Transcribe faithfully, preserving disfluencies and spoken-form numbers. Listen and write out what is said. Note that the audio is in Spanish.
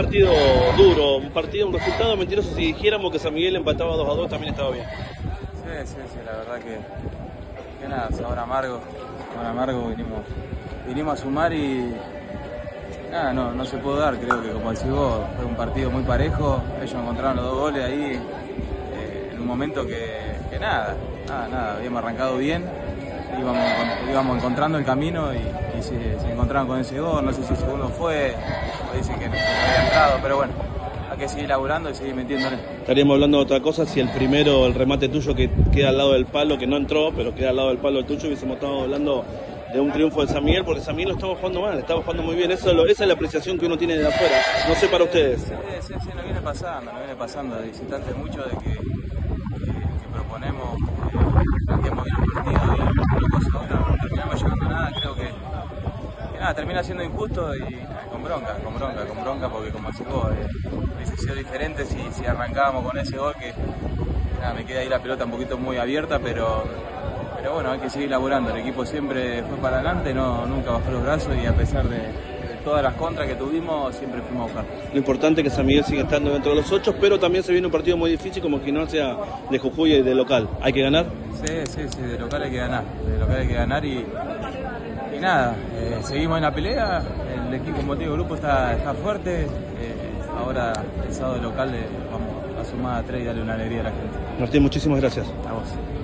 partido duro, un partido, un resultado mentiroso. Si dijéramos que San Miguel empataba dos a dos también estaba bien. Sí, sí, sí, la verdad que, que nada, sabor amargo, sabor amargo, vinimos, vinimos a sumar y nada, no, no se pudo dar, creo que como decís vos, fue un partido muy parejo, ellos encontraron los dos goles ahí eh, en un momento que, que nada, nada, nada, habíamos arrancado bien, íbamos, íbamos encontrando el camino y, y se, se encontraron con ese gol, no sé si el segundo fue, o dicen que no, que no había entrado, pero bueno, hay que seguir laburando y seguir metiéndole. Estaríamos hablando de otra cosa si el primero, el remate tuyo que queda al lado del palo, que no entró, pero queda al lado del palo del tuyo, hubiésemos estado hablando de un triunfo de San Miguel, porque San Miguel lo estaba jugando mal, estaba jugando muy bien. Eso es lo, esa es la apreciación que uno tiene de afuera. No sé para ustedes. Sí, sí, sí, nos viene pasando, nos viene pasando de visitantes mucho de que, que, que proponemos, eh, que hemos bien el partido y una cosa a otra no terminamos llegando a nada. Creo que, que nada, termina siendo injusto y nada, con bronca, con bronca, con bronca, porque como decís vos, eh, hubiese sido diferente si, si arrancábamos con ese gol que nada, me queda ahí la pelota un poquito muy abierta, pero Pero bueno, hay que seguir laburando. El equipo siempre fue para adelante, no, nunca bajó los brazos y a pesar de, de todas las contras que tuvimos, siempre fuimos a buscar. Lo importante es que San Miguel sigue estando dentro de los ocho, pero también se viene un partido muy difícil como Gimnasia de Jujuy y de local. ¿Hay que ganar? Sí, sí, sí, de local hay que ganar. De local hay que ganar y, y nada, eh, seguimos en la pelea. El equipo, como te digo, el grupo está, está fuerte. Eh, ahora el sábado de local eh, vamos a sumar a tres y darle una alegría a la gente. Martín, muchísimas gracias. A vos.